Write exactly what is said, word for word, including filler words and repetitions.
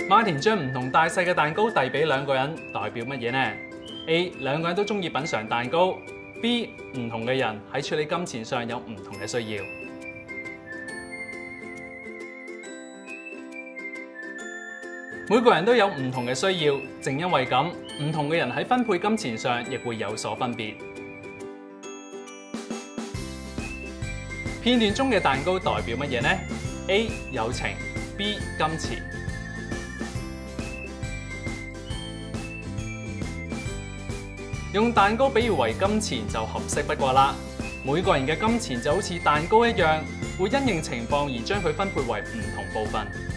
馬田將唔同大細嘅蛋糕遞俾兩個人，代表乜嘢呢 ？A. 兩個人都中意品嚐蛋糕。B. 唔同嘅人喺處理金錢上有唔同嘅需要。每個人都有唔同嘅需要，正因為咁，唔同嘅人喺分配金錢上亦會有所分別。片段中嘅蛋糕代表乜嘢呢 ？A. 友情 B. 金錢。用蛋糕比喻為金錢就合適不過啦。每個人嘅金錢就好似蛋糕一樣，會因應情況而將佢分配為唔同部分。